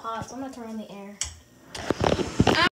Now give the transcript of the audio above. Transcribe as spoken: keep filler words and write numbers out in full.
hot, so I'm gonna turn on the air.